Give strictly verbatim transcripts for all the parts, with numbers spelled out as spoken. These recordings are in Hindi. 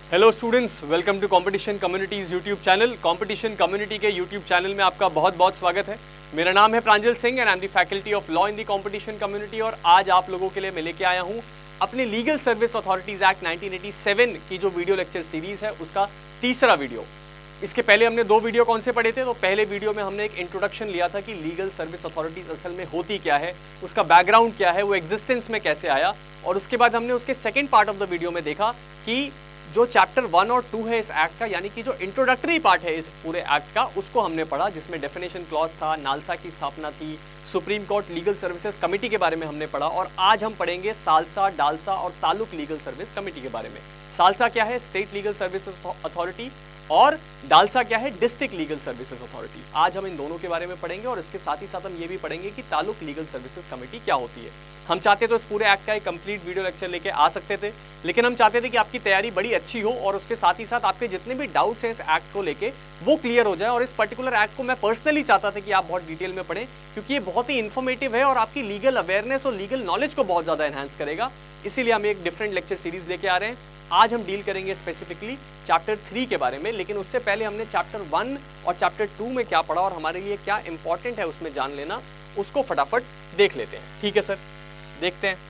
Hello students, welcome to competition communities YouTube channel. Competition community के यूट्यूब चैनल में आपका बहुत बहुत स्वागत है। मेरा नाम है Pranjal Singh and I am the faculty of law in the competition community. और आज आप लोगों के लिए मैं लेके आया हूँ अपनी legal service authorities act nineteen eighty seven की जो वीडियो लेक्चर सीरीज है उसका तीसरा वीडियो। इसके पहले हमने दो वीडियो कौन से पढ़े थे? तो पहले वीडियो में हमने एक इंट्रोडक्शन लिया था कि लीगल सर्विस अथॉरिटीज असल में होती क्या है, उसका बैकग्राउंड क्या है, वो एग्जिस्टेंस में कैसे आया। और उसके बाद हमने उसके second part of the video में देखा कि जो चैप्टर वन और टू है इस एक्ट का, यानी कि जो इंट्रोडक्टरी पार्ट है इस पूरे एक्ट का, उसको हमने पढ़ा, जिसमें डेफिनेशन क्लॉज था, नालसा की स्थापना थी, supreme court legal services committee के बारे में हमने पढ़ा। और आज हम पढ़ेंगे सालसा, डालसा और तालुक लीगल सर्विस कमेटी के बारे में। सालसा क्या है? State legal services authority. और डालसा क्या है? District legal services authority. आज हम इन दोनों के बारे में पढ़ेंगे और इसके साथ ही साथ हम ये भी पढ़ेंगे कि तालुक लीगल सर्विसेज कमेटी क्या होती है। हम चाहते तो इस पूरे एक्ट का एक कंप्लीट वीडियो लेक्चर लेके आ सकते थे, लेकिन हम चाहते थे कि आपकी तैयारी बड़ी अच्छी हो और उसके साथ ही साथ आपके जितने भी डाउट्स हैं इस एक्ट को लेके वो क्लियर हो जाए। और इस पर्टिकुलर एक्ट को मैं पर्सनली चाहता था कि आप बहुत डिटेल में पढ़ें, क्योंकि ये बहुत ही इन्फॉर्मेटिव है और आपकी लीगल अवेयरनेस और लीगल नॉलेज को बहुत ज्यादा एनहांस करेगा। इसीलिए हम एक डिफरेंट लेक्चर सीरीज लेके आ रहे हैं। आज हम डील करेंगे स्पेसिफिकली चैप्टर थ्री के बारे में, लेकिन उससे पहले हमने चैप्टर वन और चैप्टर टू में क्या पढ़ा और हमारे लिए क्या इंपॉर्टेंट है उसमें जान लेना, उसको फटाफट देख लेते हैं। ठीक है सर, देखते हैं।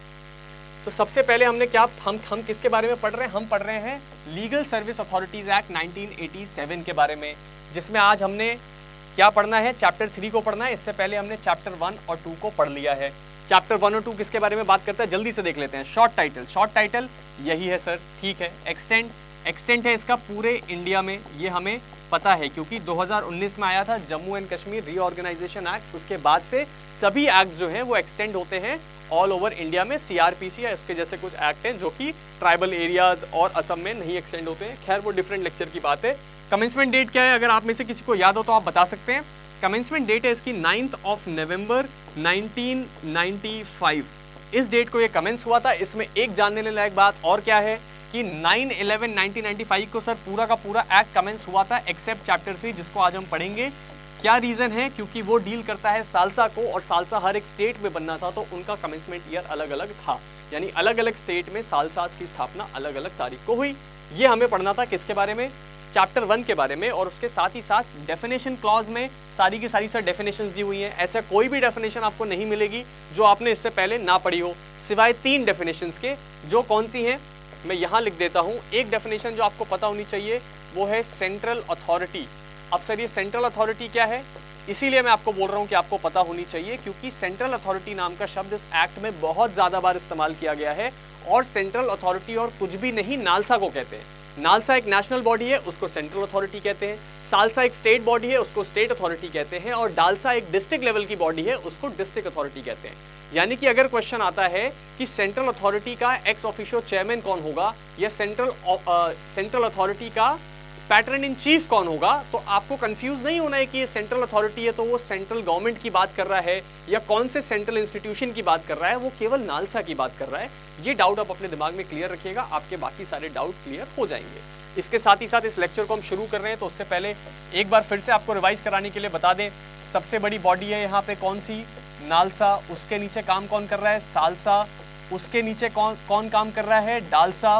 तो सबसे पहले हमने क्या हम हम किसके बारे में पढ़ रहे हैं? हम पढ़ रहे हैं legal service authorities act nineteen eighty seven के बारे में, जिसमें आज हमने क्या पढ़ना है? चैप्टर थ्री को पढ़ना है। इससे पहले हमने चैप्टर वन और टू को पढ़ लिया है। चैप्टर वन और टू किसके बारे में बात करता है, जल्दी से देख लेते हैं। शॉर्ट टाइटल, शॉर्ट टाइटल यही है सर, ठीक है। एक्सटेंट, एक्सटेंट है इसका पूरे इंडिया में, ये हमें पता है क्योंकि दो हज़ार उन्नीस में आया था Jammu and Kashmir reorganisation act. उसके बाद से सभी एक्ट जो हैं वो एक्सटेंड होते हैं ऑल ओवर इंडिया में। सीआरपीसी या इसके जैसे कुछ एक्ट हैं जो कि ट्राइबल एरियाज और असम में नहीं एक्सटेंड होते हैं। खैर वो डिफरेंट लेक्चर की बात है। कमेंसमेंट डेट क्या है? अगर आप में से किसी को याद हो तो आप बता सकते हैं। कमेंसमेंट डेट है इसकी ninth of November nineteen ninety five. इस डेट को ये कमेंस हुआ था। इसमें एक जानने लायक बात और क्या है कि nine eleven nineteen ninety five को सर पूरा का पूरा एक्ट कमेंस हुआ था एक्सेप्ट चैप्टर थ्री, जिसको आज हम पढ़ेंगे। क्या रीजन है? क्योंकि वो डील करता है सालसा को, और सालसा हर एक स्टेट में बनना था तो उनका कमेंसमेंट ईयर अलग अलग था, यानी अलग अलग स्टेट में सालसास की स्थापना अलग अलग तारीख को हुई। ये हमें पढ़ना था किसके बारे में? चैप्टर वन के बारे में। और उसके साथ ही साथ डेफिनेशन क्लॉज में सारी की सारी सर डेफिनेशंस दी हुई हैं। ऐसा कोई भी डेफिनेशन आपको नहीं मिलेगी जो आपने इससे पहले ना पढ़ी हो, सिवाय तीन डेफिनेशंस के। जो कौन सी हैं मैं यहाँ लिख देता हूँ। एक डेफिनेशन जो आपको पता होनी चाहिए वो है सेंट्रल अथॉरिटी। अब सर ये सेंट्रल अथॉरिटी क्या है? इसीलिए मैं आपको बोल रहा हूँ कि आपको पता होनी चाहिए, क्योंकि सेंट्रल अथॉरिटी नाम का शब्द इस एक्ट में बहुत ज्यादा बार इस्तेमाल किया गया है। और सेंट्रल अथॉरिटी और कुछ भी नहीं, नालसा को कहते हैं। नालसा एक नेशनल बॉडी है, उसको सेंट्रल अथॉरिटी कहते हैं। सालसा एक स्टेट बॉडी है, उसको स्टेट अथॉरिटी कहते हैं। और डालसा एक डिस्ट्रिक्ट लेवल की बॉडी है, उसको डिस्ट्रिक्ट अथॉरिटी कहते हैं। यानी कि अगर क्वेश्चन आता है कि सेंट्रल अथॉरिटी का एक्स ऑफिशियो चेयरमैन कौन होगा या सेंट्रल सेंट्रल अथॉरिटी का पैटर्न इन चीफ कौन होगा, तो आपको कंफ्यूज नहीं होना है कि ये सेंट्रल अथॉरिटी है तो वो सेंट्रल गवर्नमेंट की बात कर रहा है या कौन से सेंट्रल इंस्टीट्यूशन की बात कर रहा है, वो केवल नालसा की बात कर रहा है। ये डाउट आप अपने दिमाग में क्लियर रखिएगा, आपके बाकी सारे डाउट क्लियर हो जाएंगे। इसके साथ ही साथ इस लेक्चर को हम शुरू कर रहे हैं, तो उससे पहले एक बार फिर से आपको रिवाइज कराने के लिए बता दें, सबसे बड़ी बॉडी है यहाँ पे कौन सी? नालसा। उसके नीचे काम कौन कर रहा है? सालसा। उसके नीचे कौन कौन काम कर रहा है? डालसा।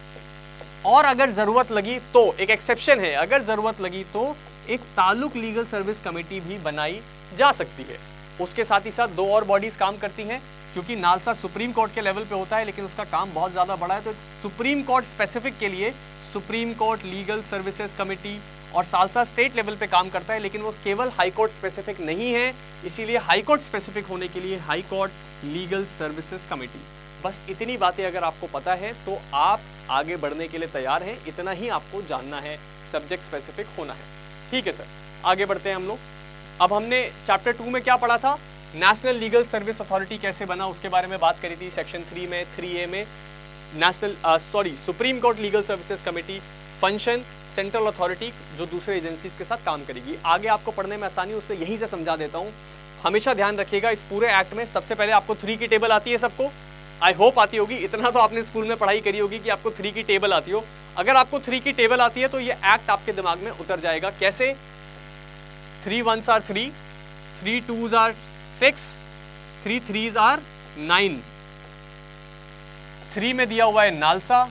और अगर जरूरत लगी तो, एक एक्सेप्शन है, अगर जरूरत लगी तो एक तालुक लीगल सर्विस कमेटी भी बनाई जा सकती है। उसके साथ ही साथ दो और बॉडीज काम करती हैं, क्योंकि नालसा सुप्रीम कोर्ट के लेवल पे होता है लेकिन उसका काम बहुत ज्यादा बड़ा है, तो सुप्रीम कोर्ट स्पेसिफिक के लिए supreme court legal services committee, और सालसा स्टेट लेवल पे काम करता है लेकिन वो केवल हाई कोर्ट स्पेसिफिक नहीं है, इसीलिए हाई कोर्ट स्पेसिफिक होने के लिए high court legal services committee. बस इतनी बातें अगर आपको पता है तो आप आगे बढ़ने के लिए तैयार हैं। इतना ही आपको जानना है, सब्जेक्ट स्पेसिफिक होना है। ठीक है सर, आगे बढ़ते हैं हम लोग। अब हमने चैप्टर टू में क्या पढ़ा था? नेशनल लीगल सर्विस अथॉरिटी कैसे बना उसके बारे में बात करी थी सेक्शन थ्री में, थ्री ए में। National sorry supreme court legal services committee, function central authority जो दूसरे एजेंसीज के साथ काम करेगी। आगे आपको पढ़ने में आसानी, उससे यहीं से समझा देता हूँ। हमेशा ध्यान रखिएगा, इस पूरे एक्ट में सबसे पहले आपको थ्री की टेबल आती है सबको, आई होप आती होगी। इतना तो आपने स्कूल में पढ़ाई करी होगी कि आपको थ्री की टेबल आती हो। अगर आपको थ्री की टेबल आती है तो ये एक्ट आपके दिमाग में उतर जाएगा। कैसे? Three ones are three, three twos are six, three threes are nine. Three में दिया हुआ है नालसा,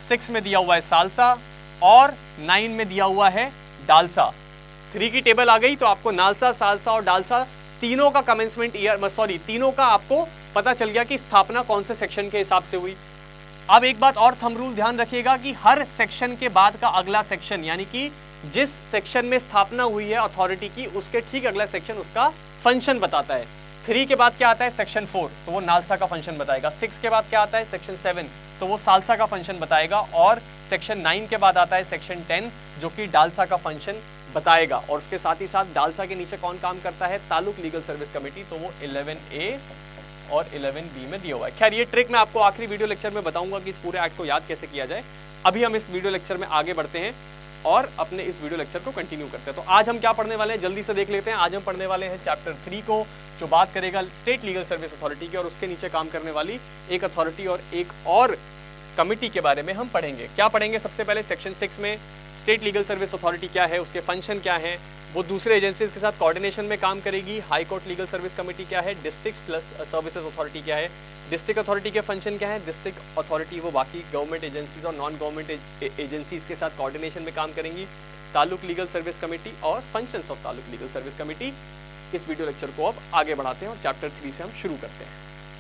सिक्स में दिया हुआ है सालसा और नाइन में दिया हुआ है डालसा। थ्री की टेबल आ गई तो आपको नालसा, सालसा और डालसा तीनों का कमेंसमेंट ईयर, सॉरी तीनों का आपको पता चल गया कि स्थापना कौन से सेक्शन के हिसाब से हुई। अब एक बात और थंब रूल ध्यान रखिएगा कि हर सेक्शन के बाद का अगला सेक्शन, यानी कि जिस सेक्शन में स्थापना हुई है अथॉरिटी की, उसके ठीक अगला सेक्शन उसका फंक्शन बताता है। थ्री के बाद क्या आता है? सेक्शन फोर, तो वो नालसा का फंक्शन बताएगा। सिक्स के बाद क्या आता है? सेक्शन सेवन, तो वो सालसा का फंक्शन बताएगा। और सेक्शन नाइन के बाद आता है सेक्शन टेन, जो कि डालसा का फंक्शन बताएगा। और उसके साथ ही साथ डालसा के नीचे कौन काम करता है? तालुक लीगल सर्विस कमेटी, तो वो इलेवन ए और इलेवन बी में दिया हुआ है। खैर ये ट्रिक मैं आपको आखिरी वीडियो लेक्चर में बताऊंगा कि इस पूरे एक्ट को याद कैसे किया जाए। अभी हम इस वीडियो लेक्चर में आगे बढ़ते हैं और अपने इस वीडियो लेक्चर को कंटिन्यू करते हैं। तो आज हम क्या पढ़ने वाले हैं जल्दी से देख लेते हैं। आज हम पढ़ने वाले हैं चैप्टर थ्री को, जो बात करेगा स्टेट लीगल सर्विस अथॉरिटी की, और उसके नीचे काम करने वाली एक अथॉरिटी और एक और कमिटी के बारे में हम पढ़ेंगे। क्या पढ़ेंगे? सबसे पहले सेक्शन सिक्स में स्टेट लीगल सर्विस अथॉरिटी क्या है, उसके फंक्शन क्या है, वो दूसरे एजेंसीज के साथ कोऑर्डिनेशन में काम करेगी। High court legal service committee क्या है, डिस्ट्रिक्ट प्लस सर्विसेज अथॉरिटी क्या है, डिस्ट्रिक्ट अथॉरिटी के फंक्शन क्या है, डिस्ट्रिक्ट अथॉरिटी वो बाकी गवर्नमेंट एजेंसीज और नॉन गवर्नमेंट एजेंसीज के साथ कोऑर्डिनेशन में काम करेंगी। तालुक लीगल सर्विस कमेटी और functions of taluk legal service committee. इस वीडियो लेक्चर को अब आगे बढ़ाते हैं और चैप्टर थ्री से हम शुरू करते हैं।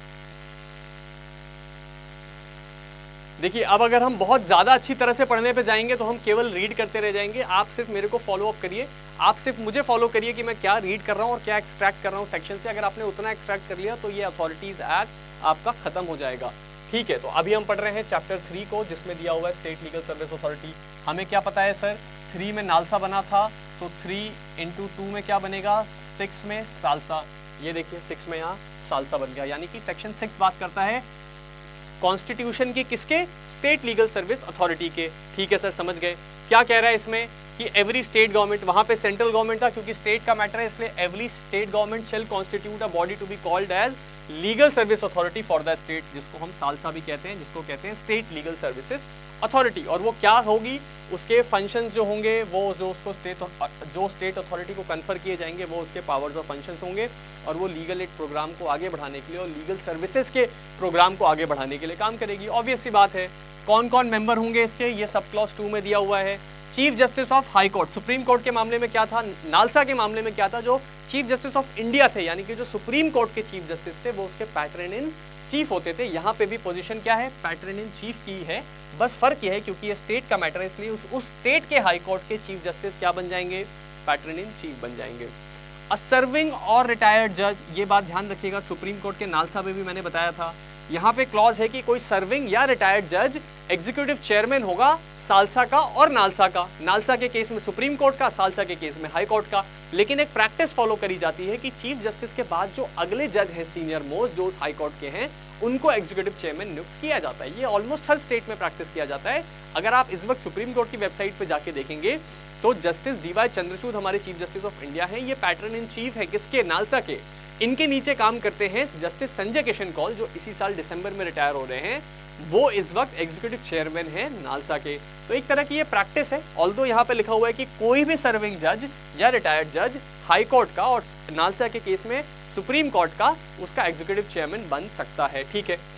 देखिए, अब अगर हम बहुत ज़्यादा अच्छी तरह से पढ़ने पे जाएंगे तो हम केवल रीड करते रह जाएंगे। आप सिर्फ मेरे को फॉलो अप करिए, आप सिर्फ मुझे फॉलो करिए कि मैं क्या रीड कर रहा हूँ और क्या एक्सट्रैक्ट कर रहा हूँ सेक्शन से। अगर आपने उतना एक्सट्रैक्ट कर लिया तो ये अथॉरिटीज एक्ट आपका खत्म हो जाएगा। ठीक है, तो अभी हम पढ़ रहे हैं चैप्टर थ्री को, जिसमें दिया हुआ है स्टेट लीगल सर्विस अथॉरिटी। हमें क्या पता है सर? थ्री में नालसा बना था, तो थ्री इंटू टू में क्या बनेगा? सिक्स में सालसा। ये देखिए सिक्स में यहाँ सालसा बन गया, यानी कि सेक्शन सिक्स बात करता है कॉन्स्टिट्यूशन की, किसके? स्टेट लीगल सर्विस अथॉरिटी के। ठीक है सर, समझ गए। क्या कह रहा है इसमें कि एवरी स्टेट गवर्नमेंट, वहां पे सेंट्रल गवर्नमेंट था क्योंकि स्टेट का मैटर है, इसलिए every state government shall constitute a body to be called as legal service authority for the state, जिसको हम सालसा भी कहते हैं, जिसको कहते हैं स्टेट लीगल सर्विसेज अथॉरिटी। और वो क्या होगी? उसके फंक्शंस जो होंगे वो जो उसको स्टेट जो स्टेट अथॉरिटी को कन्फर किए जाएंगे वो उसके पावर्स और फंक्शंस होंगे, और वो लीगल एड प्रोग्राम को आगे बढ़ाने के लिए और लीगल सर्विसेज के प्रोग्राम को आगे बढ़ाने के लिए काम करेगी। ऑब्वियस सी बात है। कौन कौन मेंबर होंगे इसके? ये सब क्लॉज टू में दिया हुआ है। Chief justice of high court, supreme court के मामले में क्या था? नालसा के मामले में क्या था? जो चीफ जस्टिस ऑफ इंडिया थे, यानी कि जो सुप्रीम कोर्ट के चीफ जस्टिस थे, वो उसके पैटर्न इन चीफ होते थे। यहाँ पे भी पोजीशन क्या है? पैटर्न इन चीफ की है। बस फर्क यह है क्योंकि ये स्टेट का मैटर है, इसलिए उस, उस स्टेट के हाई कोर्ट के चीफ जस्टिस क्या बन जाएंगे? पैटर्न इन चीफ बन जाएंगे। अ सर्विंग और रिटायर्ड जज, ये बात ध्यान रखिएगा, सुप्रीम कोर्ट के नालसा में भी मैंने बताया था। यहाँ पे क्लॉज है कि कोई सर्विंग या रिटायर्ड जज एग्जीक्यूटिव चेयरमैन होगा सालसा का और नालसा का। नालसा के केस में सुप्रीम कोर्ट का, सालसा के केस में हाई कोर्ट का। लेकिन एक प्रैक्टिस फॉलो करी जाती है कि चीफ जस्टिस के बाद जो अगले जज हैं सीनियर मोस्ट, जो उस हाई कोर्ट के हैं, उनको एग्जीक्यूटिव चेयरमैन नियुक्त किया जाता है। ये ऑलमोस्ट हर स्टेट में प्रैक्टिस किया जाता है। अगर आप इस वक्त सुप्रीम कोर्ट की वेबसाइट पे जाके देखेंगे तो जस्टिस डी वाई चंद्रचूड़ हमारे चीफ जस्टिस ऑफ इंडिया हैं। ये पैटर्न इन चीफ है किसके? नालसा के। इनके नीचे काम करते हैं जस्टिस संजय किशन कौल, जो इसी साल दिसंबर में रिटायर हो रहे हैं। वो इस वक्त एग्जीक्यूटिव चेयरमैन हैं नालसा के। तो एक तरह की ये प्रैक्टिस है। ऑल्दो यहाँ पे लिखा हुआ है कि कोई भी सर्विंग जज या रिटायर्ड जज हाई कोर्ट का और नालसा के केस में सुप्रीम कोर्ट का, उसका एग्जीक्यूटिव चेयरमैन बन सकता है। ठीक है।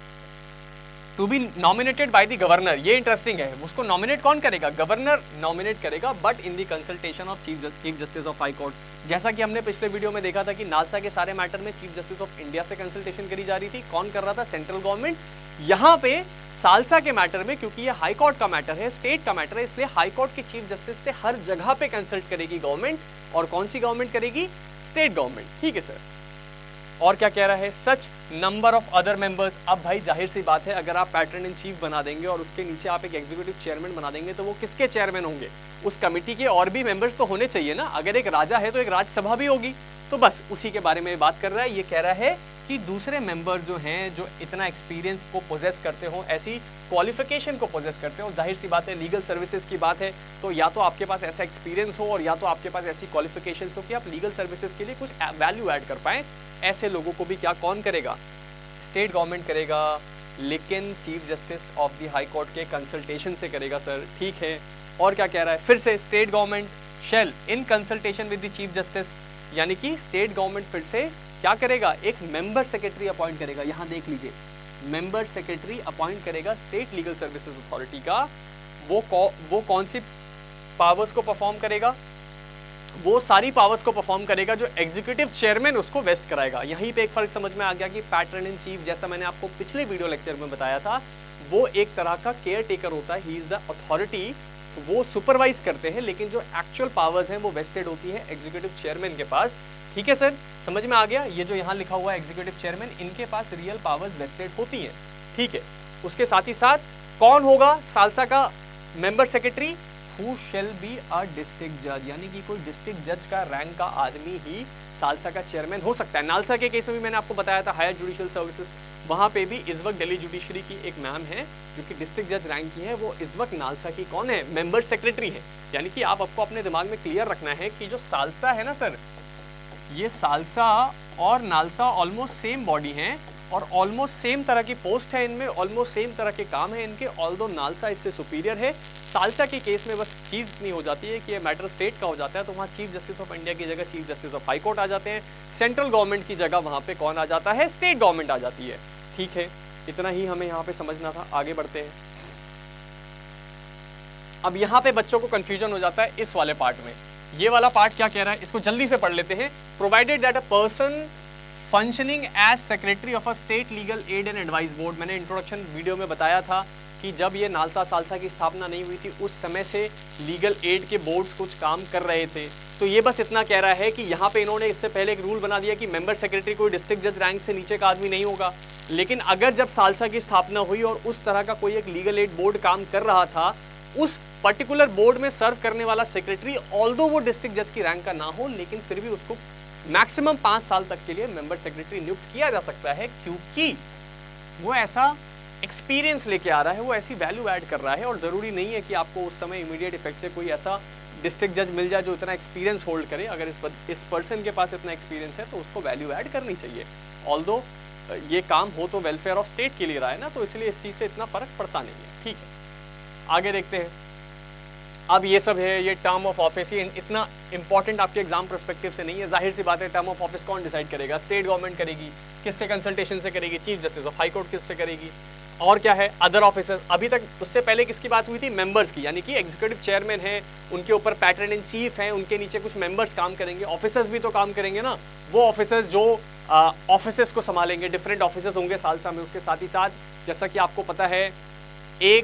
To be nominated by the governor, ये इंटरेस्टिंग है। उसको नॉमिनेट कौन करेगा? गवर्नर नॉमिनेट करेगा, but in the consultation of chief chief justice of high court. जैसा कि हमने पिछले वीडियो में देखा था कि नालसा के सारे मैटर में चीफ जस्टिस ऑफ इंडिया से कंसल्टेशन करी जा रही थी। कौन कर रहा था? Central government. यहाँ पे सालसा के मैटर में, क्योंकि ये हाई कोर्ट का मैटर है, स्टेट का मैटर है, इसलिए हाई कोर्ट के चीफ जस्टिस से हर जगह पे कंसल्ट करेगी गवर्नमेंट। और कौन सी गवर्नमेंट करेगी? State government. ठीक है सर। और क्या कह रहा है? Such number of other members. अब भाई जाहिर सी बात है, अगर आप पैटर्न इन चीफ बना देंगे और उसके नीचे आप एक एग्जीक्यूटिव चेयरमैन बना देंगे तो वो किसके चेयरमैन होंगे? उस कमेटी के और भी मेंबर्स तो होने चाहिए ना। अगर एक राजा है तो एक राज्यसभा भी होगी। तो बस उसी के बारे में बात कर रहा है। ये कह रहा है कि दूसरे मेंबर जो हैं, जो इतना एक्सपीरियंस को पोजेस करते हो, ऐसी क्वालिफिकेशन को पोजेस करते हो, जाहिर सी बात है लीगल सर्विसेज की बात है, तो या तो आपके पास ऐसा एक्सपीरियंस हो और या तो आपके पास ऐसी क्वालिफिकेशन हो कि आप लीगल सर्विसेज के लिए कुछ वैल्यू ऐड कर पाएं। ऐसे लोगों को भी क्या कौन करेगा? स्टेट गवर्नमेंट करेगा, लेकिन chief justice of the high court के कंसल्टेशन से करेगा सर। ठीक है। और क्या कह रहा है? फिर से state government shall in consultation with the chief justice, यानी कि स्टेट गवर्नमेंट फिर से क्या करेगा? एक मेंबर सेक्रेटरी अपॉइंट करेगा। यहाँ देख लीजिए, मेंबर सेक्रेटरी अपॉइंट करेगा स्टेट लीगल सर्विसेज अथॉरिटी का, वो कौ, वो कौन सी पावर्स को परफॉर्म करेगा? वो सारी पावर्स को परफॉर्म करेगा जो एग्जीक्यूटिव चेयरमैन उसको वेस्ट कराएगा। यहीं पे एक फर्क समझ में आ गया कि पैटर्न इन चीफ, जैसा मैंने आपको पिछले वीडियो लेक्चर में बताया था, वो एक तरह का केयर टेकर होता है, ही इज द अथॉरिटी, वो सुपरवाइज करते हैं, लेकिन जो एक्चुअल पावर्स हैं वो वेस्टेड होती है एग्जीक्यूटिव चेयरमैन के पास। ठीक है सर, समझ में आ गया? ये जो यहाँ लिखा हुआ है एग्जीक्यूटिव चेयरमैन, इनके पास रियल पावर्स वेस्टेड होती हैं। ठीक है, उसके साथ ही साथ कौन होगा सालसा का member secretary? Who shall be a district judge, यानी कि कोई डिस्ट्रिक्ट जज का रैंक का आदमी ही सालसा का चेयरमैन हो सकता है। नालसा के केस में भी मैंने आपको बताया था, हायर जुडिशियल सर्विसेज, वहाँ पे भी इस वक्त दिल्ली जुडिशरी की एक मैम है जो कि डिस्ट्रिक्ट जज रैंक की है, वो इस वक्त नालसा की कौन है? मेंबर सेक्रेटरी है। यानी कि आप आपको अपने दिमाग में क्लियर रखना है कि जो सालसा है ना सर, ये सालसा और नालसा ऑलमोस्ट सेम बॉडी हैं और ऑलमोस्ट सेम तरह की पोस्ट है इनमें, ऑलमोस्ट सेम तरह के काम है इनके, ऑल्दो नालसा इससे सुपीरियर है। सालसा के केस में बस चीज़ इतनी हो जाती है कि ये मैटर स्टेट का हो जाता है, तो वहाँ चीफ जस्टिस ऑफ इंडिया की जगह chief justice of high court आ जाते हैं, सेंट्रल गवर्नमेंट की जगह वहाँ पे कौन आ जाता है? स्टेट गवर्नमेंट आ जाती है। ठीक है, इतना ही हमें यहाँ पे समझना था। आगे बढ़ते हैं। अब यहाँ पे बच्चों को कंफ्यूजन हो जाता है इस वाले पार्ट में। ये वाला पार्ट क्या कह रहा है, इसको जल्दी से पढ़ लेते हैं। Provided that a person functioning as secretary of a state legal aid and advice board, मैंने इंट्रोडक्शन वीडियो में बताया था कि जब ये नालसा सालसा की स्थापना नहीं हुई थी उस समय से लीगल एड के बोर्ड्स कुछ काम कर रहे थे। तो ये बस इतना कह रहा है कि यहाँ पे इन्होंने इससे पहले एक रूल बना दिया कि मेंबर सेक्रेटरी कोई डिस्ट्रिक्ट जज रैंक से नीचे का आदमी नहीं होगा, लेकिन अगर जब सालसा की स्थापना हुई और उस तरह का कोई एक लीगल एड बोर्ड काम कर रहा था, उस पर्टिकुलर बोर्ड में सर्व करने वाला सेक्रेटरी ऑल्दो वो डिस्ट्रिक्ट जज की रैंक का ना हो, लेकिन फिर भी उसको मैक्सिमम पाँच साल तक के लिए मेंबर सेक्रेटरी नियुक्त किया जा सकता है, क्योंकि वो ऐसा एक्सपीरियंस लेके आ रहा है, वो ऐसी वैल्यू ऐड कर रहा है। और ज़रूरी नहीं है कि आपको उस समय इमीडिएट इफेक्ट से कोई ऐसा डिस्ट्रिक्ट जज मिल जाए जो इतना एक्सपीरियंस होल्ड करे। अगर इस इस पर्सन के पास इतना एक्सपीरियंस है तो उसको वैल्यू ऐड करनी चाहिए। ऑल्दो ये काम हो तो वेलफेयर ऑफ स्टेट के लिए रहा है ना, तो इसलिए इस चीज़ से इतना फर्क पड़ता नहीं है। ठीक है, आगे देखते हैं। अब ये सब है, ये टर्म ऑफ ऑफिस, ये इतना इंपॉर्टेंट आपके एग्जाम पर्सपेक्टिव से नहीं है। जाहिर सी बात है, टर्म ऑफ ऑफिस कौन डिसाइड करेगा? स्टेट गवर्नमेंट करेगी। किसके कंसल्टेशन से करेगी? Chief justice of high court किससे करेगी? और क्या है? Other officers. अभी तक उससे पहले किसकी बात हुई थी? मेंबर्स की, यानी कि एग्जीक्यूटिव चेयरमैन है, उनके ऊपर पैटर्न इन चीफ है, उनके नीचे कुछ मेंबर्स काम करेंगे। ऑफिसर्स भी तो काम करेंगे ना, वो ऑफिसर्स जो ऑफिसर्स को संभालेंगे, डिफरेंट ऑफिसर्स होंगे सालसा में। उसके साथ ही साथ जैसा कि आपको पता है, एक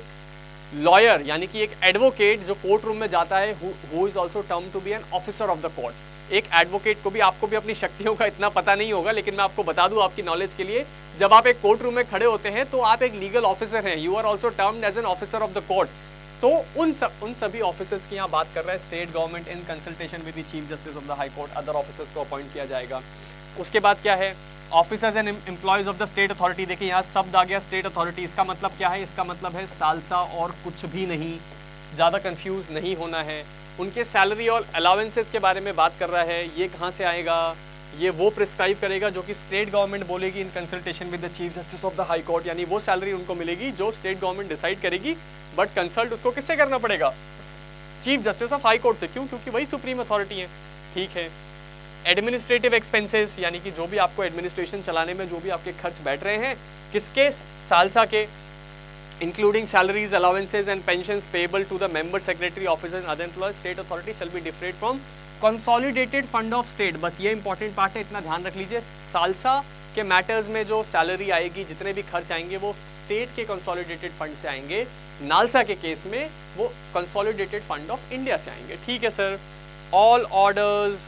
लॉयर यानी कि एक एडवोकेट जो कोर्ट रूम में जाता है, who is also term to be an officer of the court. एक एडवोकेट को भी, आपको भी अपनी शक्तियों का इतना पता नहीं होगा, लेकिन मैं आपको बता दूं आपकी नॉलेज के लिए, जब आप एक कोर्ट रूम में खड़े होते हैं तो आप एक लीगल ऑफिसर हैं, you are also termed as an officer of the court. तो उन सब उन सभी ऑफिसर्स की यहाँ बात कर रहा है state government in consultation with the chief justice of the high court. Other officers को अपॉइंट किया जाएगा। उसके बाद क्या है? Officers and employees of the state authority. देखिए यहाँ शब्द आ गया स्टेट अथॉरिटी, इसका मतलब क्या है? इसका मतलब है सालसा और कुछ भी नहीं, ज़्यादा कंफ्यूज नहीं होना है। उनके सैलरी और अलाउंसेस के बारे में बात कर रहा है। ये कहाँ से आएगा? ये वो प्रिस्क्राइब करेगा जो कि स्टेट गवर्नमेंट बोलेगी in consultation with the chief justice of the high court, यानी वो सैलरी उनको मिलेगी जो स्टेट गवर्नमेंट डिसाइड करेगी, बट कंसल्ट उसको किससे करना पड़ेगा? Chief justice of high court से। क्यों? क्योंकि वही सुप्रीम अथॉरिटी है। ठीक है। एडमिनिस्ट्रेटिव एक्सपेंसेस, यानी कि जो भी आपको एडमिनिस्ट्रेशन चलाने में जो भी आपके खर्च बैठ रहे हैं, किसके? सालसा के, including salaries, allowances and pensions payable to the member secretary, officers and other employees, state authority shall be defrayed from consolidated fund of state. बस ये इंपॉर्टेंट पार्ट है, इतना ध्यान रख लीजिए। सालसा के मैटर्स में जो सैलरी आएगी, जितने भी खर्च आएंगे, वो स्टेट के कंसोलिडेटेड फंड से आएंगे। नालसा के केस में वो कंसोलिडेटेड फंड ऑफ इंडिया से आएंगे। ठीक है sir. All orders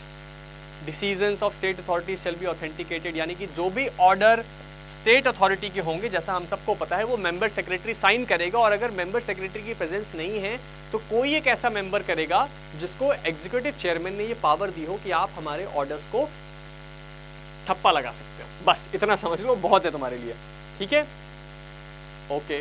decisions of state authority shall be authenticated, यानी कि जो भी ऑर्डर स्टेट अथॉरिटी के होंगे, जैसा हम सबको पता है, वो मेंबर सेक्रेटरी साइन करेगा। और अगर मेंबर सेक्रेटरी की प्रेजेंस नहीं है तो कोई एक ऐसा मेंबर करेगा जिसको एग्जीक्यूटिव चेयरमैन ने ये पावर दी हो कि आप हमारे ऑर्डर्स को ठप्पा लगा सकते हो। बस इतना समझ लो, बहुत है तुम्हारे लिए। ठीक है, ओके।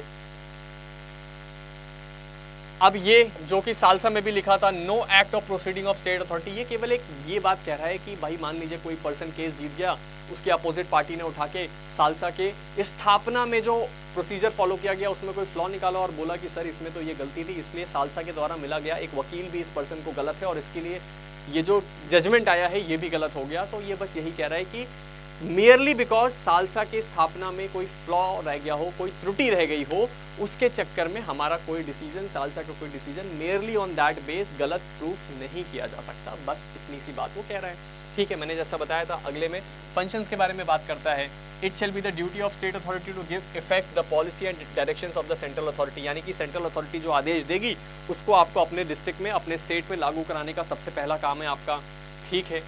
अब ये जो कि सालसा में भी लिखा था, no act of proceeding of state authority, ये केवल एक ये बात कह रहा है कि भाई मान लीजिए कोई पर्सन केस जीत गया, उसके अपोजिट पार्टी ने उठा के सालसा के स्थापना में जो प्रोसीजर फॉलो किया गया उसमें कोई फ्लॉ निकाला और बोला कि सर इसमें तो ये गलती थी, इसलिए सालसा के द्वारा मिला गया एक वकील भी इस पर्सन को गलत है और इसके लिए ये जो जजमेंट आया है ये भी गलत हो गया। तो ये बस यही कह रहा है कि मेयरली बिकॉज सालसा की स्थापना में कोई फ्लॉ रह गया हो, कोई त्रुटि रह गई हो, उसके चक्कर में हमारा कोई डिसीजन, सालसा का कोई decision merely on that base गलत प्रूफ नहीं किया जा सकता। बस इतनी सी बात वो कह रहा है। ठीक है, मैंने जैसा बताया था, अगले में फंक्शंस के बारे में बात करता है। It shall be the duty of state authority to give effect the policy and directions of the central authority, यानी कि सेंट्रल अथॉरिटी जो आदेश देगी उसको आपको अपने डिस्ट्रिक्ट में, अपने स्टेट में लागू कराने का सबसे पहला काम है आपका। ठीक है,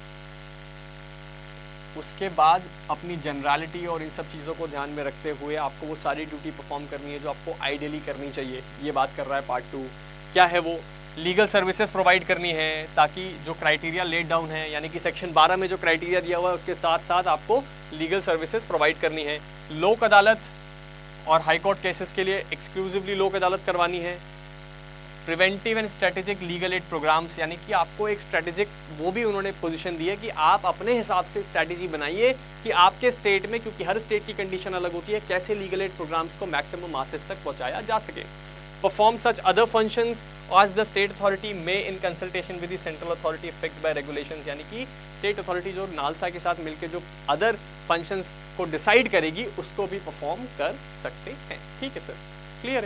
उसके बाद अपनी जनरलिटी और इन सब चीज़ों को ध्यान में रखते हुए आपको वो सारी ड्यूटी परफॉर्म करनी है जो आपको आइडियली करनी चाहिए। ये बात कर रहा है पार्ट टू। क्या है वो? लीगल सर्विसेज प्रोवाइड करनी है, ताकि जो क्राइटेरिया लेट डाउन है, यानी कि सेक्शन बारह में जो क्राइटेरिया दिया हुआ है उसके साथ साथ आपको लीगल सर्विसेज प्रोवाइड करनी है। लोक अदालत और हाई कोर्ट केसेस के लिए एक्सक्लूसिवली लोक अदालत करवानी है। Preventive and strategic legal aid programmes, यानी कि आपको एक स्ट्रेटेजिक, वो भी उन्होंने पोजीशन दी है कि आप अपने हिसाब से स्ट्रेटेजी बनाइए कि आपके स्टेट में, क्योंकि हर स्टेट की कंडीशन अलग होती है, कैसे लीगल एड प्रोग्राम्स को मैक्सिमम मासेस तक पहुंचाया जा सके। Perform such other functions as the state authority may in consultation with the central authority fixed by regulations, यानी कि स्टेट अथॉरिटी जो नालसा के साथ मिलकर जो अदर फंक्शंस को डिसाइड करेगी उसको भी परफॉर्म कर सकते हैं। ठीक है सर, क्लियर है?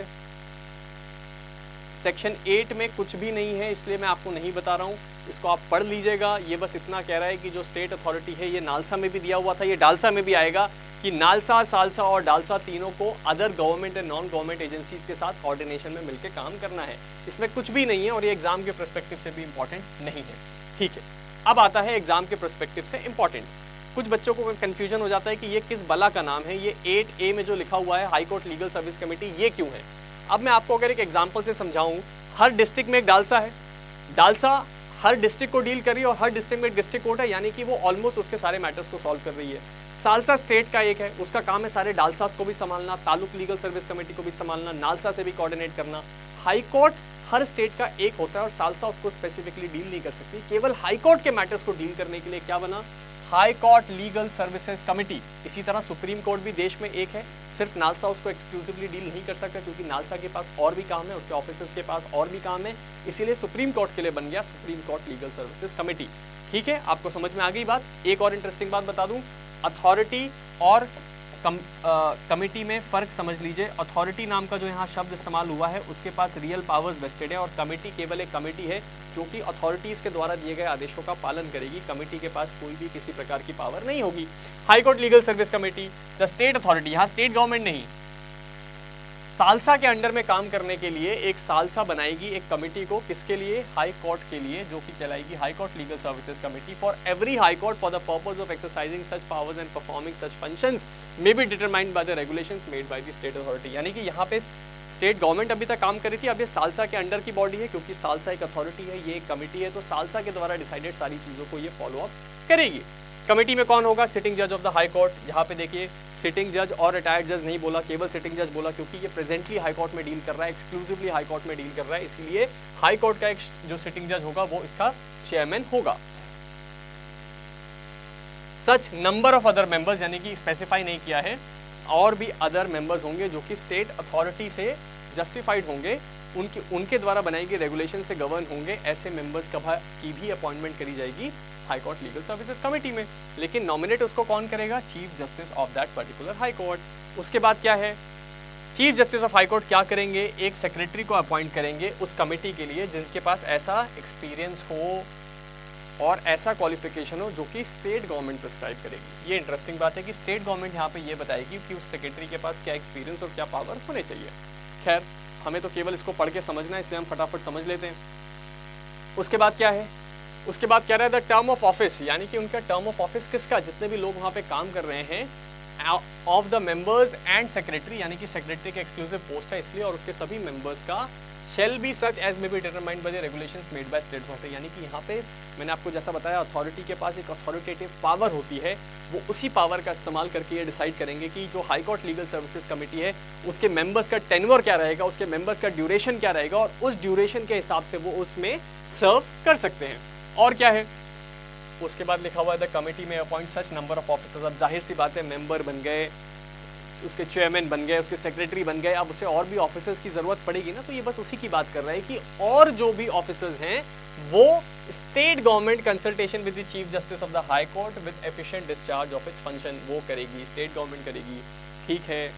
सेक्शन एट में कुछ भी नहीं है, इसलिए मैं आपको नहीं बता रहा हूँ, इसको आप पढ़ लीजिएगा। ये बस इतना कह रहा है कि जो स्टेट अथॉरिटी है, ये नालसा में भी दिया हुआ था, ये डालसा में भी आएगा, कि नालसा, सालसा और डालसा तीनों को other government and non government agencies के साथ कोऑर्डिनेशन में मिलकर काम करना है। इसमें कुछ भी नहीं है और ये एग्जाम के पर्सपेक्टिव से भी इंपॉर्टेंट नहीं है। ठीक है, अब आता है एग्जाम के पर्सपेक्टिव से इंपॉर्टेंट। कुछ बच्चों को कंफ्यूजन हो जाता है कि ये किस बला का नाम है, ये एट ए में जो लिखा हुआ है high court legal service committee, ये क्यों है? अब मैं आपको अगर एक एग्जाम्पल से समझाऊं, हर डिस्ट्रिक्ट में एक डालसा है, डालसा हर डिस्ट्रिक्ट को डील कर रही है और हर डिस्ट्रिक्ट में एक डिस्ट्रिक्ट कोर्ट है, यानी कि वो ऑलमोस्ट उसके सारे मैटर्स को सॉल्व कर रही है। सालसा स्टेट का एक है, उसका काम है सारे डालसास को भी संभालना, तालुक लीगल सर्विस कमेटी को भी संभालना, नालसा से भी कोऑर्डिनेट करना। हाई कोर्ट हर स्टेट का एक होता है और सालसा उसको स्पेसिफिकली डील नहीं कर सकती। केवल हाई कोर्ट के मैटर्स को डील करने के लिए क्या बना? High court legal services committee. इसी तरह सुप्रीम कोर्ट भी देश में एक है, सिर्फ नालसा उसको एक्सक्लूसिवली डील नहीं कर सकता, क्योंकि नालसा के पास और भी काम है, उसके ऑफिसर्स के पास और भी काम है, इसीलिए सुप्रीम कोर्ट के लिए बन गया supreme court legal services committee. ठीक है, आपको समझ में आ गई बात? एक और इंटरेस्टिंग बात बता दूं, अथॉरिटी और कम, आ, कमिटी में फ़र्क समझ लीजिए। अथॉरिटी नाम का जो यहाँ शब्द इस्तेमाल हुआ है, उसके पास रियल पावर्स वेस्टेड है, और कमिटी केवल एक कमेटी है जो कि अथॉरिटीज़ के द्वारा दिए गए आदेशों का पालन करेगी। कमेटी के पास कोई भी किसी प्रकार की पावर नहीं होगी। High court legal service committee, the state authority, यहाँ स्टेट गवर्नमेंट नहीं, सालसा के अंडर में काम करने के लिए एक सालसा बनाएगी एक कमेटी को, किसके लिए? हाई कोर्ट के लिए, जो कि कहलाएगी high court legal services committee for every high court for the purpose of exercising such powers and performing such functions may be determined by the regulations made by the state authority. यानी कि यहाँ पे स्टेट गवर्नमेंट अभी तक काम कर रही थी, अब ये सालसा के अंडर की बॉडी है, क्योंकि सालसा एक अथॉरिटी है, ये एक कमेटी है, तो सालसा के द्वारा डिसाइडेड सारी चीज़ों को ये फॉलो अप करेगी। कमेटी में कौन होगा? सिटिंग जज ऑफ द हाई कोर्ट। यहाँ पे देखिए सिटिंग जज और रिटायर्ड जज नहीं बोला, केवल सिटिंग जज बोला, क्योंकि ये प्रेजेंटली हाई कोर्ट में डील कर रहा है, एक्सक्लूसिवली हाई कोर्ट में डील कर रहा है, इसलिए हाई कोर्ट का एक जो सिटिंग जज होगा वो इसका चेयरमैन होगा। Such number of other members, यानी कि स्पेसिफाई नहीं किया है, और भी अदर मेंबर्स होंगे जो कि स्टेट अथॉरिटी से जस्टिफाइड होंगे, उनके उनके द्वारा बनाई गई रेगुलेशन से गवर्न होंगे। ऐसे मेंबर्स की भी अपॉइंटमेंट करी जाएगी high court legal services committee में, लेकिन नॉमिनेट उसको कौन करेगा? Chief justice of that particular high court. उसके बाद क्या है? Chief justice of high court क्या करेंगे? एक सेक्रेटरी को अपॉइंट करेंगे उस कमेटी के लिए जिनके पास ऐसा एक्सपीरियंस हो और ऐसा क्वालिफिकेशन हो जो कि स्टेट गवर्नमेंट प्रिस्क्राइब करेगी। ये इंटरेस्टिंग बात है कि स्टेट गवर्नमेंट यहाँ पे ये बताएगी कि उस सेक्रेटरी के पास क्या एक्सपीरियंस और क्या पावर होने चाहिए। खैर, हमें तो केवल इसको पढ़ के समझना है, इसलिए हम फटाफट समझ लेते हैं। उसके बाद क्या है? उसके बाद क्या रहा है? द टर्म ऑफ ऑफिस, यानी कि उनका टर्म ऑफ ऑफिस किसका? जितने भी लोग वहाँ पे काम कर रहे हैं, of the members and secretary, यानी कि सेक्रेटरी का एक्सक्लूसिव पोस्ट है इसलिए, और उसके सभी मेंबर्स का shall be such as may be determined by the regulations made by state authority. यानी कि यहाँ पे मैंने आपको जैसा बताया, अथॉरिटी के पास एक अथॉरिटेटिव पावर होती है, वो उसी पावर का इस्तेमाल करके ये डिसाइड करेंगे कि जो high court legal services committee है उसके मेंबर्स का टेन्योर क्या रहेगा, उसके मेंबर्स का ड्यूरेशन क्या रहेगा, और उस ड्यूरेशन के हिसाब से वो उसमें सर्व कर सकते हैं। और क्या है? उसके बाद लिखा हुआ है द कमेटी में appoint such number of officers. अब जाहिर सी बात है, मेंबर बन गए, उसके चेयरमैन बन गए, उसके सेक्रेटरी बन गए, अब उसे और भी ऑफिसर्स की ज़रूरत पड़ेगी ना, तो ये बस उसी की बात कर रहा है कि और जो भी ऑफिसर्स हैं वो state government consultation with the chief justice of the high court with efficient discharge of its function वो करेगी, स्टेट गवर्नमेंट करेगी। ठीक है,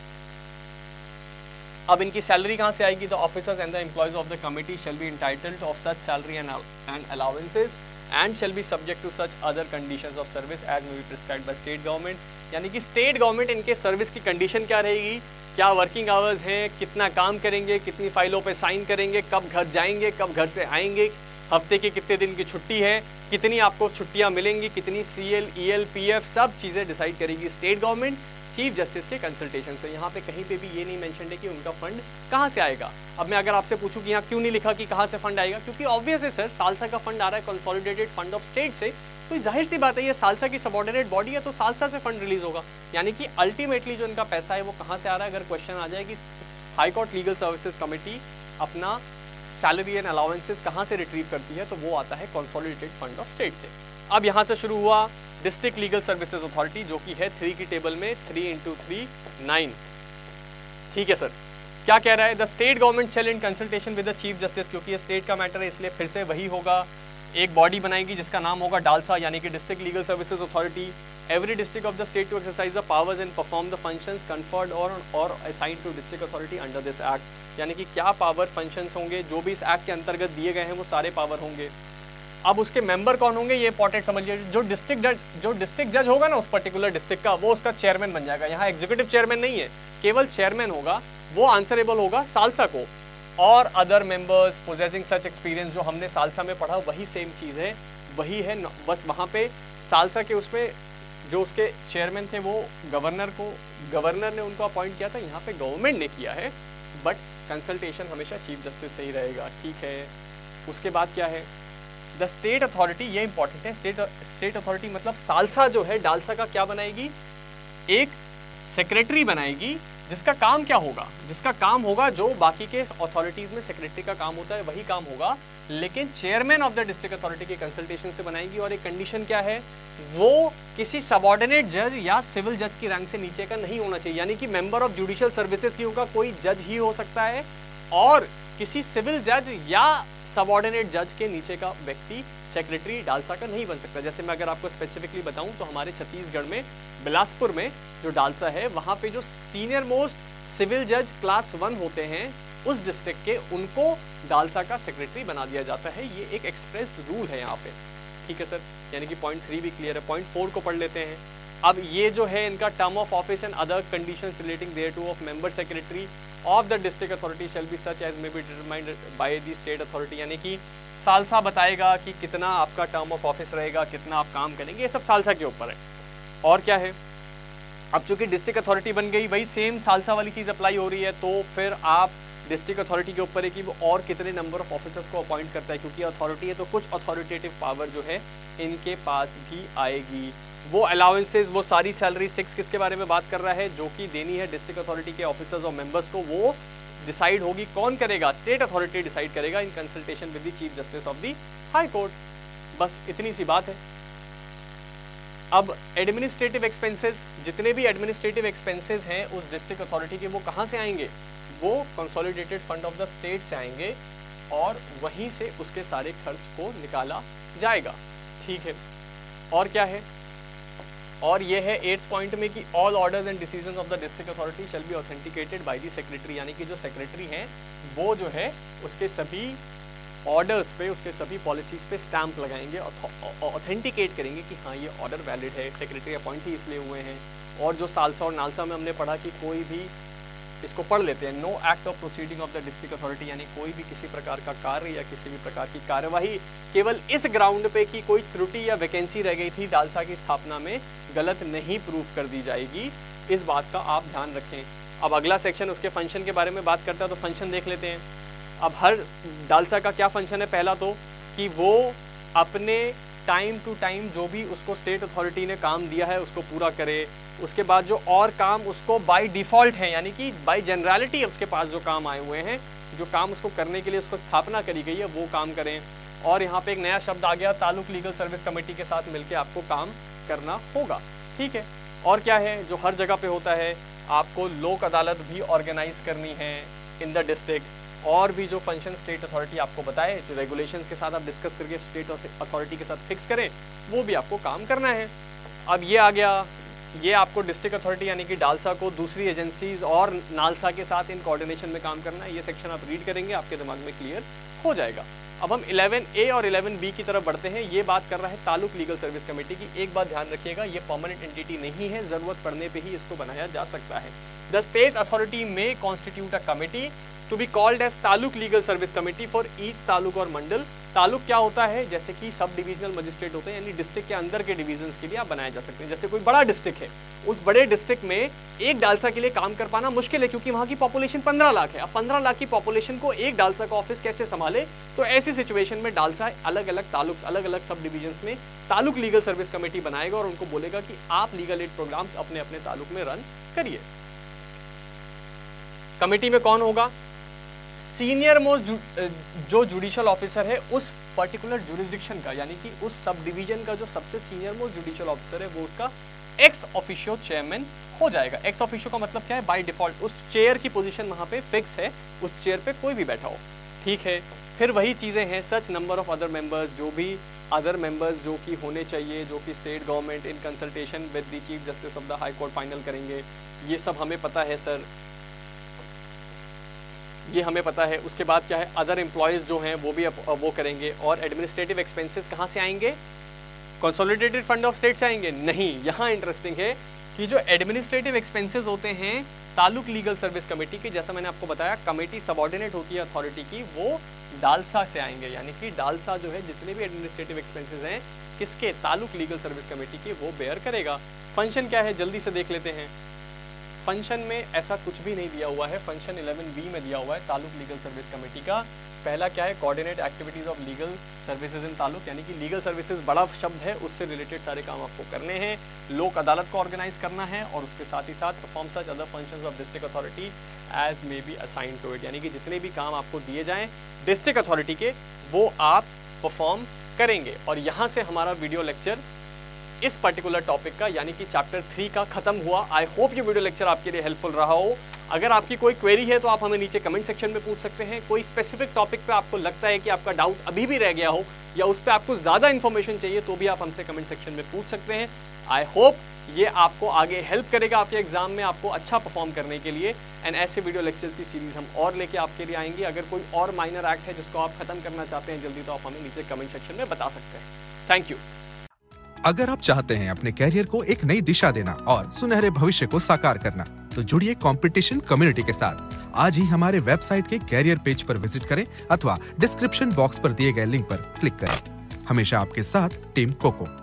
अब इनकी सैलरी कहाँ से आएगी? The officers and the employees of the committee shall be entitled of such salary and and allowances and shall be subject to such other conditions of service as may be prescribed by state government. यानी कि स्टेट गवर्नमेंट इनके सर्विस की कंडीशन क्या रहेगी, क्या वर्किंग आवर्स हैं, कितना काम करेंगे, कितनी फाइलों पे साइन करेंगे, कब घर जाएंगे, कब घर से आएंगे, हफ्ते के कितने दिन की छुट्टी है, कितनी आपको छुट्टियां मिलेंगी, कितनी C L E L P F, सब चीज़ें डिसाइड करेगी स्टेट गवर्नमेंट चीफ जस्टिस के कंसल्टेशन से। यहाँ पे कहीं पे भी ये नहीं मेंशन है कि उनका फंड कहाँ से आएगा। अब मैं अगर आपसे पूछूं कि यहाँ क्यों नहीं लिखा कि कहाँ से फंड आएगा, क्योंकि ऑब्वियस है सर, सालसा का फंड आ रहा है कंसोलिडेटेड फंड ऑफ स्टेट से, तो जाहिर सी बात है ये सालसा की सबऑर्डिनेट बॉडी है तो सालसा से फंड रिलीज होगा। यानी कि अल्टीमेटली जो इनका पैसा है वो कहाँ से आ रहा है, अगर क्वेश्चन आ जाए कि high court legal services committee अपना सैलरी एंड अलाउंसेस कहाँ से रिट्रीव करती है, तो वो आता है कंसोलिडेटेड फंड ऑफ स्टेट से। अब यहाँ से शुरू हुआ डिस्ट्रिक्ट लीगल सर्विसेज अथॉरिटी, जो कि है थ्री की टेबल में थ्री इंटू थ्री नाइन। ठीक है सर, क्या कह रहा है? The state government shall in consultation with the chief justice, क्योंकि ये स्टेट का मैटर है इसलिए फिर से वही होगा, एक बॉडी बनाएगी जिसका नाम होगा डालसा, यानी कि district legal services authority. Every district of the state to exercise the powers and perform the functions conferred और और assigned to district authority under this act. यानी कि क्या पावर फंक्शंस होंगे जो भी इस एक्ट के अंतर्गत दिए गए हैं वो सारे पावर होंगे। अब उसके मेंबर कौन होंगे ये इंपॉर्टेंट समझिए, जो डिस्ट्रिक्ट जज जो डिस्ट्रिक्ट जज होगा ना उस पर्टिकुलर डिस्ट्रिक्ट का, वो उसका चेयरमैन बन जाएगा। यहाँ एग्जीक्यूटिव चेयरमैन नहीं है, केवल चेयरमैन होगा, वो आंसरेबल होगा सालसा को। और other members possessing such experience, जो हमने सालसा में पढ़ा वही सेम चीज़ है, वही है, बस वहाँ पे सालसा के उसमें जो उसके चेयरमैन थे वो गवर्नर को गवर्नर ने उनको अपॉइंट किया था, यहाँ पे गवर्नमेंट ने किया है, बट कंसल्टेशन हमेशा चीफ जस्टिस से ही रहेगा। ठीक है, उसके बाद क्या है? द स्टेट अथॉरिटी, ये इंपॉर्टेंट है, स्टेट स्टेट अथॉरिटी मतलब सालसा जो है डालसा का क्या बनाएगी, एक सेक्रेटरी बनाएगी, जिसका काम क्या होगा, जिसका काम होगा जो बाकी के अथॉरिटीज में सेक्रेटरी का काम होता है वही काम होगा, लेकिन chairman of the district authority के कंसल्टेशन से बनाएगी। और एक कंडीशन क्या है, वो किसी सबऑर्डिनेट जज या सिविल जज की रैंक से नीचे का नहीं होना चाहिए, यानी कि मेंबर ऑफ जुडिशियल सर्विसेज की होगा, कोई जज ही हो सकता है, और किसी सिविल जज या सबऑर्डिनेट जज के नीचे का व्यक्ति सेक्रेटरी डालसा का नहीं बन सकता। जैसे मैं अगर आपको स्पेसिफिकली बताऊं तो हमारे छत्तीसगढ़ में बिलासपुर में जो डालसा है वहां पे जो सीनियर मोस्ट सिविल जज क्लास वन होते हैं उस डिस्ट्रिक्ट के, उनको डालसा का सेक्रेटरी बना दिया जाता है। ये एक एक्सप्रेस रूल है यहाँ पे। ठीक है सर, यानी कि पॉइंट थ्री भी क्लियर है। पॉइंट फोर को पढ़ लेते हैं। अब ये जो है इनका term of office and other conditions relating thereto of member secretary of the district authority shall be such as may be determined by the state authority, यानी कि सालसा बताएगा कि कितना आपका टर्म ऑफ ऑफिस रहेगा, कितना आप काम करेंगे, ये सब सालसा के ऊपर है। और क्या है, अब चूंकि डिस्ट्रिक्ट अथॉरिटी बन गई, वही सेम सालसा वाली चीज़ अप्लाई हो रही है, तो फिर आप डिस्ट्रिक्ट अथॉरिटी के ऊपर है कि वो और कितने नंबर ऑफ ऑफिसर्स को अपॉइंट करता है, क्योंकि अथॉरिटी है तो कुछ अथॉरिटेटिव पावर जो है इनके पास भी आएगी। वो अलाउंसेस, वो सारी सैलरी, सिक्स किसके बारे में बात कर रहा है, जो कि देनी है डिस्ट्रिक्ट अथॉरिटी के ऑफिसर्स और मेंबर्स को, वो डिसाइड होगी, कौन करेगा, स्टेट अथॉरिटी डिसाइड करेगा in consultation with the chief justice of the high court. बस इतनी सी बात है। अब एडमिनिस्ट्रेटिव एक्सपेंसेस, जितने भी एडमिनिस्ट्रेटिव एक्सपेंसेस हैं उस डिस्ट्रिक्ट अथॉरिटी के, वो कहाँ से आएंगे, वो consolidated fund of the state से आएंगे और वहीं से उसके सारे खर्च को निकाला जाएगा। ठीक है, और क्या है, और ये है एट्थ पॉइंट में कि all orders and decisions of the district authority shall be authenticated by the secretary, यानी कि जो सेक्रेटरी हैं वो जो है उसके सभी ऑर्डर्स पे, उसके सभी पॉलिसीज पे स्टैंप लगाएंगे, ऑथेंटिकेट करेंगे कि हाँ ये ऑर्डर वैलिड है, सेक्रेटरी अपॉइंट ही इसलिए हुए हैं। और जो सालसा और नालसा में हमने पढ़ा कि कोई भी, इसको पढ़ लेते हैं, no act of proceeding of the district authority, यानी कोई भी किसी प्रकार का कार्य या किसी भी प्रकार की कार्यवाही केवल इस ग्राउंड पे कि कोई त्रुटि या वैकेंसी रह गई थी डालसा की स्थापना में, गलत नहीं प्रूफ कर दी जाएगी। इस बात का आप ध्यान रखें। अब अगला सेक्शन उसके फंक्शन के बारे में बात करता है, तो फंक्शन देख लेते हैं। अब हर डालसा का क्या फंक्शन है, पहला तो कि वो अपने टाइम टू टाइम जो भी उसको स्टेट अथॉरिटी ने काम दिया है उसको पूरा करे। उसके बाद जो और काम उसको बाय डिफ़ॉल्ट है, यानी कि बाय जनरलिटी उसके पास जो काम आए हुए हैं, जो काम उसको करने के लिए उसको स्थापना करी गई है, वो काम करें। और यहाँ पे एक नया शब्द आ गया, तालुक लीगल सर्विस कमेटी के साथ मिलकर आपको काम करना होगा। ठीक है, और क्या है जो हर जगह पे होता है, आपको लोक अदालत भी ऑर्गेनाइज करनी है इन द डिस्ट्रिक्ट, और भी जो फंक्शन स्टेट अथॉरिटी आपको बताए, जो रेगुलेशंस के साथ आप डिस्कस करके स्टेट अथॉरिटी के साथ फिक्स करें, वो भी आपको काम करना है। अब ये आ गया, ये आपको डिस्ट्रिक्ट अथॉरिटी यानी कि डालसा को दूसरी एजेंसीज और नालसा के साथ इन कोऑर्डिनेशन में काम करना है। ये सेक्शन आप रीड करेंगे, आपके दिमाग में क्लियर हो जाएगा। अब हम इलेवन ए और इलेवन बी की तरफ बढ़ते हैं। ये बात कर रहा है तालुक लीगल सर्विस कमेटी की। एक बात ध्यान रखिएगा, ये परमानेंट एंटिटी नहीं है, जरूरत पड़ने पे ही इसको बनाया जा सकता है। The state authority may constitute a committee to be called as taluk legal service committee for each taluk और मंडल। तालुक क्या होता है? जैसे कि सब डिविजनल मजिस्ट्रेट होते हैं, यानी डिस्ट्रिक्ट के अंदर के डिवीजन के लिए आप बनाए जा सकते हैं। जैसे कोई बड़ा डिस्ट्रिक्ट है, उस बड़े डिस्ट्रिक्ट में एक डालसा के लिए काम कर पाना मुश्किल है, क्योंकि वहां की पॉपुलेशन पंद्रह लाख है। अब पंद्रह लाख की पॉपुलेशन को एक डालसा का ऑफिस कैसे संभाले? तो ऐसी सिचुएशन में डालसा अलग अलग तालुक, अलग अलग सब डिविजन में तालुक लीगल सर्विस कमेटी बनाएगा और उनको बोलेगा कि आप लीगल एड प्रोग्राम्स अपने अपने तालुक में रन करिए। कमेटी में कौन होगा? सीनियर मोस्ट जो जुडिशियल ऑफिसर है उस पर्टिकुलर जुरिस्डिक्शन का, यानी कि उस सब डिवीजन का जो सबसे सीनियर मोस्ट जुडिशियल ऑफिसर है, वो उसका एक्स ऑफिशियो चेयरमैन हो जाएगा। एक्स ऑफिशियो का मतलब क्या है? बाय डिफॉल्ट उस चेयर की पोजीशन वहां पे फिक्स है, उस चेयर पे कोई भी बैठा हो, ठीक है। फिर वही चीजें हैं, such number of other members, जो भी अदर मेंबर्स जो कि होने चाहिए, जो कि state government in consultation with the chief justice of the high court final करेंगे। ये सब हमें पता है सर, ये हमें पता है। उसके बाद क्या है? अदर एम्प्लॉयज़ जो हैं वो भी वो करेंगे। और एडमिनिस्ट्रेटिव एक्सपेंसेस कहाँ से आएंगे? कंसोलिडेटेड फंड ऑफ स्टेट से आएंगे? नहीं। यहाँ इंटरेस्टिंग है कि जो एडमिनिस्ट्रेटिव एक्सपेंसेस होते हैं तालुक लीगल सर्विस कमेटी के, जैसा मैंने आपको बताया कमेटी सबऑर्डिनेट होती है अथॉरिटी की, वो डालसा से आएंगे। यानी कि डालसा जो है जितने भी एडमिनिस्ट्रेटिव एक्सपेंसेस हैं किसके? तालुक लीगल सर्विस कमेटी के, वो बेयर करेगा। फंक्शन क्या है? जल्दी से देख लेते हैं। फंक्शन में ऐसा कुछ भी नहीं दिया हुआ है, फंक्शन इलेवन बी में दिया हुआ है तालुक लीगल सर्विस कमेटी का। पहला क्या है? Coordinate activities of legal services in taluk, यानी कि लीगल सर्विसेज बड़ा शब्द है, उससे रिलेटेड सारे काम आपको करने हैं। लोक अदालत को ऑर्गेनाइज करना है और उसके साथ ही साथ perform such other functions of district authority as may be assign to it, यानी कि जितने भी काम आपको दिए जाएं डिस्ट्रिक्ट अथॉरिटी के, वो आप परफॉर्म करेंगे। और यहाँ से हमारा वीडियो लेक्चर इस पर्टिकुलर टॉपिक का, यानी कि चैप्टर थ्री का खत्म हुआ। आई होप ये वीडियो लेक्चर आपके लिए हेल्पफुल रहा हो। अगर आपकी कोई क्वेरी है तो आप हमें नीचे कमेंट सेक्शन में पूछ सकते हैं। कोई स्पेसिफिक टॉपिक पे आपको लगता है कि आपका डाउट अभी भी रह गया हो या उस पर आपको ज़्यादा इन्फॉर्मेशन चाहिए, तो भी आप हमसे कमेंट सेक्शन में पूछ सकते हैं। आई होप ये आपको आगे हेल्प करेगा आपके एग्जाम में आपको अच्छा परफॉर्म करने के लिए। एंड ऐसे वीडियो लेक्चर्स की सीरीज हम और लेके आपके लिए आएंगे। अगर कोई और माइनर एक्ट है जिसको आप खत्म करना चाहते हैं जल्दी, तो आप हमें नीचे कमेंट सेक्शन में बता सकते हैं। Thank you. अगर आप चाहते हैं अपने कैरियर को एक नई दिशा देना और सुनहरे भविष्य को साकार करना, तो जुड़िए कंपटीशन कम्युनिटी के साथ। आज ही हमारे वेबसाइट के कैरियर पेज पर विजिट करें अथवा डिस्क्रिप्शन बॉक्स पर दिए गए लिंक पर क्लिक करें। हमेशा आपके साथ टीम कोको।